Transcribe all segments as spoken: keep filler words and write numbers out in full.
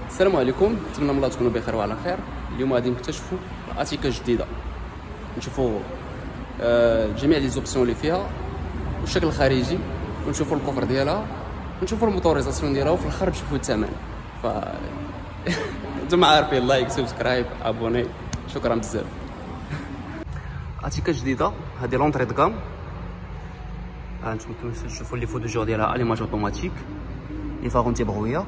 السلام عليكم، نتمنى من الله تكونوا بخير وعلى خير. اليوم غادي نكتشفوا اتيكا جديده، نشوفوا آه جميع لي زوبسيون اللي فيها والشكل الخارجي، ونشوفوا الكفر ديالها، ونشوفوا الموتوريزاسيون ديالها، وفي الاخر نشوفوا الثمن. ف انتم عارفين، لايك سبسكرايب ابوني، شكرا بزاف. اتيكا جديده، هذه لونطري دو كام. هانتوما تشوفوا لي فو دو جور ديالها اليماج اوتوماتيك، لي فارون تيبغويه،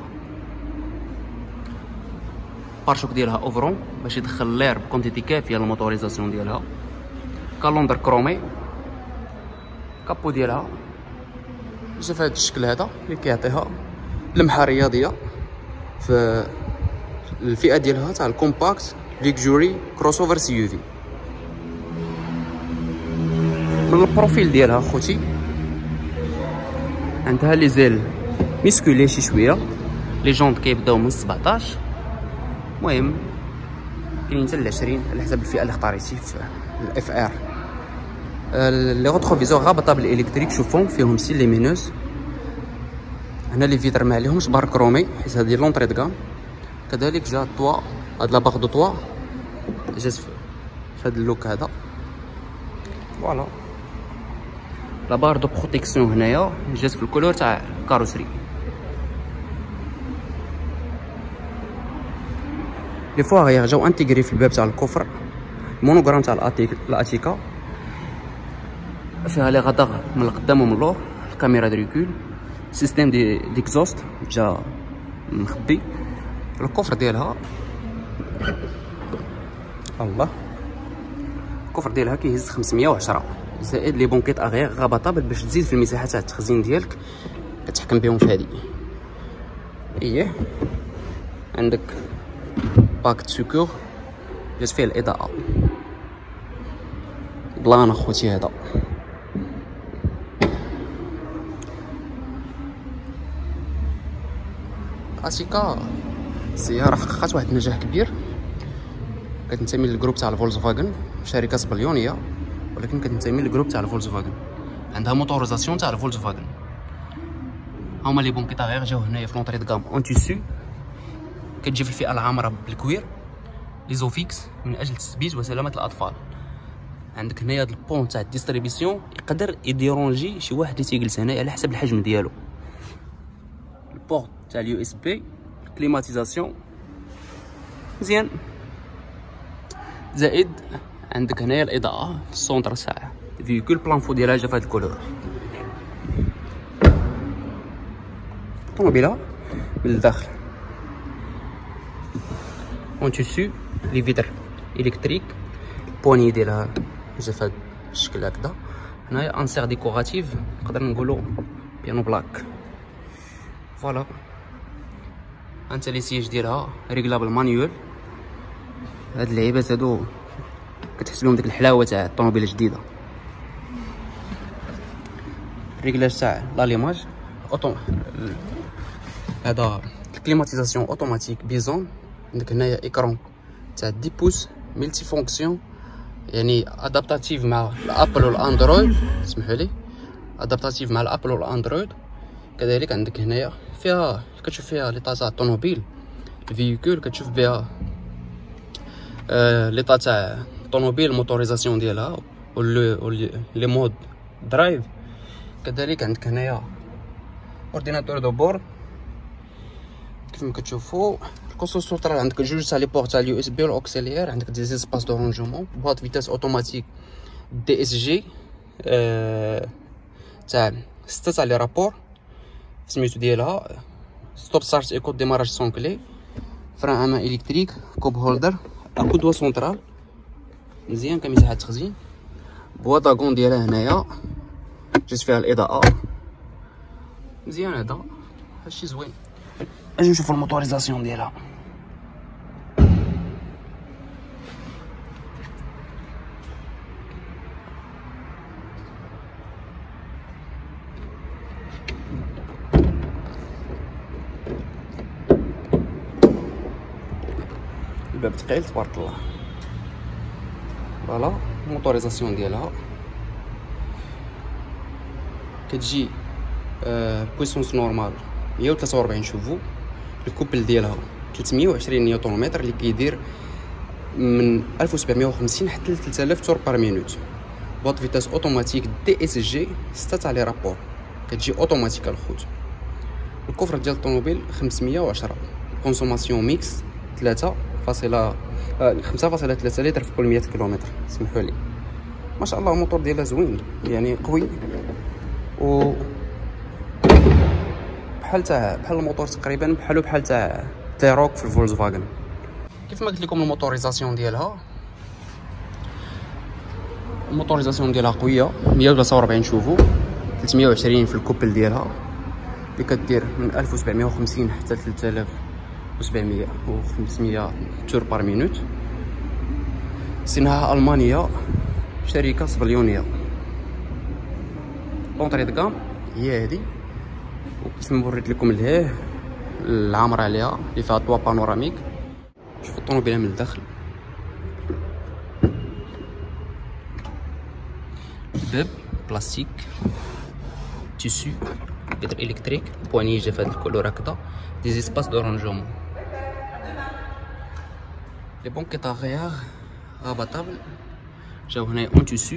بارشوك ديالها اوفرون باش يدخل لير بكونتيتي كافيه للموتوريزاسيون ديالها، كالوندر كرومي، كابو ديالها جا في هذا الشكل هذا اللي كيعطيها لمحه رياضيه في الفئه ديالها تاع الكومباكت ليكجوري كروس اوفر سي يو في. من البروفيل ديالها خوتي عندها لي زيل ميسكولي شي شويه، لي جونط كيبداو من سبعطاش، المهم كاينين حتى ل عشرين على حسب الفئه اللي اختاريتي في الاف ار. لي روتروفيزور غابطه بالالكتريك، شوفهم فيهم سي ليمينوز. هنا لي فيتر ما عليهمش بار كرومي حيت هذه لونطري دو كام. كذلك جا الطوا، هاد لاباغ دو طوا جات في هاد اللوك هذا، فوالا. لا بار دو بروتيكسيون هنايا جات في الكولور تاع الكاروسري. لي فواغيغ جاو انتيغري في الباب تاع الكفر. المونوغرام تاع الاتيكا فيها لي غادار من القدام ومن اللور، الكاميرا دريكول، سيستيم دي ديكزوست جا مخبي. الكفر ديالها الله، الكفر ديالها كيهز خمسمية وعشرة، زائد لي بونكيت اغيير غابطابل باش تزيد في المساحه تاع التخزين ديالك، كتحكم بهم في هذه. اييه، عندك باك سكور جات فيه الاضاءه، بلان اخوتي هذا. اتيكا سياره حققت واحد النجاح كبير، كتنتمي للجروب تاع الفولكسفاغن، شركه اسبانيوليه ولكن كتنتمي للجروب تاع الفولكسفاغن، عندها موتوريزاسيون تاع الفولكسفاغن. هما لي بونكيت غير جاو هنايا في لونطري دو كام اون تيسو، كتجي في الفئه العامره بالكوير، ليزوفيكس من اجل تثبيت وسلامه الاطفال. عندك هنايا هاد البون تاع الديستريبيسيون يقدر يديرونجي شي واحد اللي تيجلس هنايا على حسب الحجم ديالو. البورت تاع اليو اس بي، كليماتيزاسيون مزيان، زائد عندك هنايا الاضاءه في السونتر تاع الفيكول، بلانفو ديالها جا في هاد الكولور. الطوموبيله من الداخل اون تيسو، لي فيتر الكتريك، البواني ديالها جا في هاد الشكل هكذا. هنايا انسير ديكوراتيف، نقدر نقولو بيانو بلاك، فوالا. هانتا لي سياج ديالها ريغلابل مانيوال. هاد اللعيبات هادو كتحس بهم ديك الحلاوه تاع الطوموبيله الجديده. الريغلاج تاع لاليماج اوتو، هذا الكليماتيزاسيون اوتوماتيك بيزون. عندك هنايا ايكرون تاع عشرة بوس ملتي فونكسيون، يعني ادابتاتيف مع الابل والاندرويد، اسمحوا لي، ادابتاتيف مع الابل والاندرويد. كذلك عندك هنايا فيها كتشوف فيها ليطا تاع الطوموبيل، الفيكول كتشوف بها آه ليطا تاع الطوموبيل، الموتوريزاسيون ديالها ولي مود درايف. كذلك عندك هنايا اورديناتور دو بورد كيف ما كتشوفوا. الكونسول سوترال عندك جوج تاع لي بورت تاع اليو اس بي والاوكسيليير، عندك دي سباس دو رونجمون، بواط فيتاس اوتوماتيك دي اس جي آه تاع ستة تاع لي رابور سميتو ديالها، ستوب ستارت ايكو ديماراج سون كلي، فران امان الكتريك، كوب هولدر، اكو دوا سونترال مزيان كمساحه تخزين. بواطاغون ديالها هنايا جات فيها الاضاءه مزيان، هذا هادشي زوين. اجي نشوفو الموتوريزاسيون ديالها. الباب ثقيل تبارك الله، فوالا. الموتوريزاسيون ديالها كتجي آه بويسونس نورمال مية وثلاثة وأربعين شوفو. الكوبل ديالها ثلاثمية وعشرين نيوتن متر اللي كيدير من ألف وسبعمية وخمسين حتى ل ثلاثة آلاف تور بار مينوت. بوط فيتاس اوتوماتيك دي اس جي ستة تاع لي رابور كتجي اوتوماتيك الخوت. الكفر ديال الطوموبيل خمسمية وعشرة، كونسوماسيون ميكس ثلاثة فاصلة خمسة فاصلة ثلاثة لتر في كل مية كيلومتر. سمحوا لي ما شاء الله الموتور ديالها زوين يعني قوي و بحال تاع بحال الموتور تقريبا بحالو بحال تاع تيروك في الفولكس فاغن. كيف ما قلت لكم الموتوريزاسيون ديالها الموتوريزاسيون ديالها قويه، مية وثلاثة وأربعين شوفو، ثلاثمية وعشرين في الكوبل ديالها اللي كدير من ألف وسبعمية وخمسين حتى ل ثلاثة آلاف وسبعمية وخمسمية تور بار مينوت. صناعه المانيه، شركه صبليونيه. لونطري دو كام هي هذه، وكيف ما وريت لكم لهيه العامر عليها اللي فيها طوا بانوراميك. شوفوا الطوموبيله من الداخل، باب بلاستيك تيسو بدر الكتريك، بواني جا في هاد الكولور هكذا، دي زيسباس دو رونجومون، لي بونكيت اغيار رابطابل جاو هنايا اون تيسو.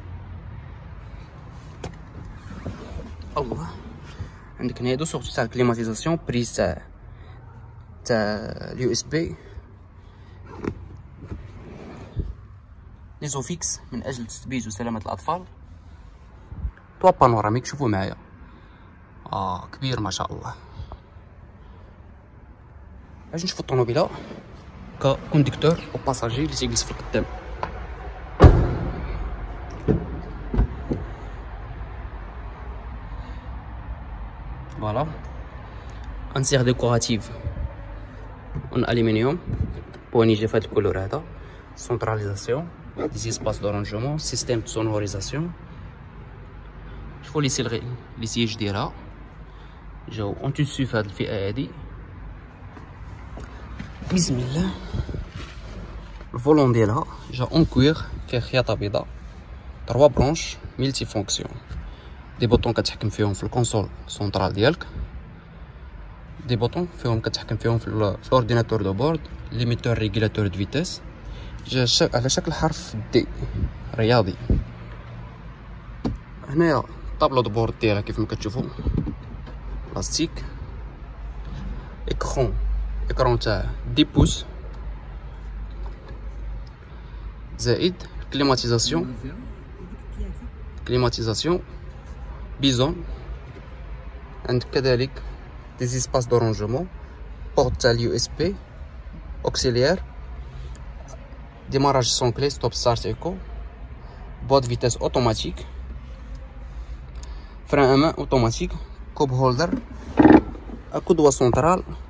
الله، عندك هنايا دو سورتو تاع الكليماتيزاسيون، بريز تاع تاع اليو اس بي، ليزوفيكس من اجل التثبيت وسلامه الاطفال، طوا بانوراميك. شوفوا معايا اه كبير ما شاء الله. باش نشوفوا الطوموبيله ككوندكتور او باساجي اللي تيجلس في القدام. فوالا انسيغ ديكوراتيف اون الومنيوم، بواني جا في هاد الكولور هذا، سونتراليزاسيون، دي سيسباس دو رونجمون، سيستيم دو سونوريزاسيون. شوفوا لي سيلغي لي سيج ديالها جاو اون تيسو في هاد الفئه هادي. بسم الله. الفولون ديالها جا اون كوير فيه خياطه بيضاء، تروا برونش ميلتي فونكسيون، دي بوطون كتحكم فيهم في الكونسول سونترال ديالك، دي بوطون فيهم كتحكم فيهم في الاورديناتور دو بورد، ليميتور ريغولاتور دو فيتاس، جا على شكل حرف دي رياضي. هنايا طابلو دو بورد ديالها كيف ما كتشوفوا بلاستيك، اكرون اكرون تاع دي بوس، زائد كليماتيزاسيون كليماتيزاسيون بيزون. عندك كذلك دي زيسباس دو رونجمون، بورت تاع اليو اس بي، اوكسيليير، ديماراج سون كلي، ستوب ستارت ايكو، بواد فيتاس اوتوماتيك، فران امان اوتوماتيك، كوب هولدر، قدوه سنترال،